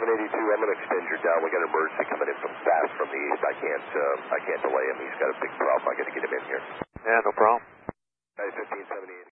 1082, I'm going to extend your down. We got an emergency coming in from fast from the east. I can't delay him. He's got a big problem. I got to get him in here. Yeah, no problem. 1578.